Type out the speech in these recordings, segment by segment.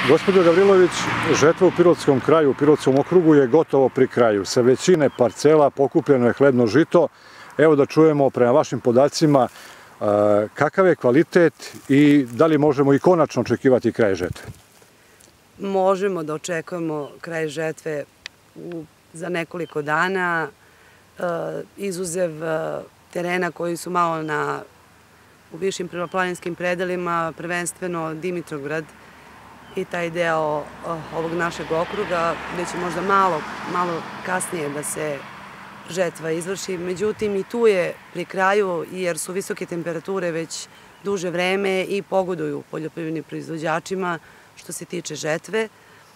Gospođo Gavrilović, žetva u Pirotskom kraju, u Pirotskom okrugu je gotovo pri kraju. Sa većine parcela pokupljeno je hlebno žito. Evo da čujemo prema vašim podacima kakav je kvalitet i da li možemo i konačno očekivati kraj žetve? Možemo da očekujemo kraj žetve za nekoliko dana, izuzev terena koji su malo u višim prvoplaninskim predelima, prvenstveno Dimitrovgrad i taj deo ovog našeg okruga, gde će možda malo kasnije da se žetva izvrši. Međutim, i tu je pri kraju, jer su visoke temperature već duže vreme i pogoduju poljoprivrednim proizvođačima što se tiče žetve.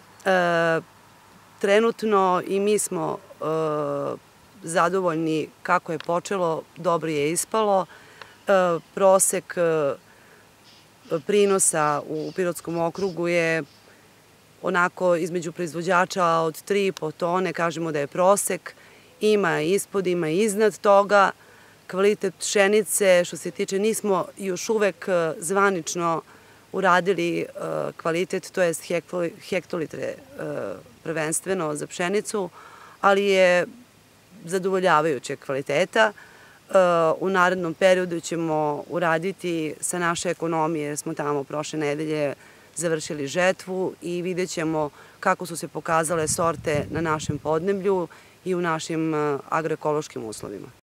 Trenutno i mi smo zadovoljni kako je počelo, dobro je ispalo. Prosek prinosa u Pirotskom okrugu je onako između proizvođača od 3,5 tone, kažemo da je prosek. Ima ispod, ima iznad toga. Kvalitet pšenice, što se tiče, nismo još uvek zvanično uradili kvalitet, to je hektolitre prvenstveno za pšenicu, ali je zadovoljavajućeg kvaliteta. U narednom periodu ćemo uraditi sa naše ekonomije, jer smo tamo prošle nedelje završili žetvu i vidjet ćemo kako su se pokazale sorte na našem podneblju i u našim agroekološkim uslovima.